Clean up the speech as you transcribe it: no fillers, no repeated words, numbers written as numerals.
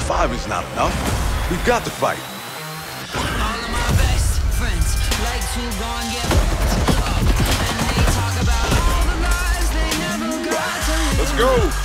Just 5 is not enough. We've got to fight. All of my best friends like to go and get fucked up, and they talk about all the lies they never got to live. Let's go.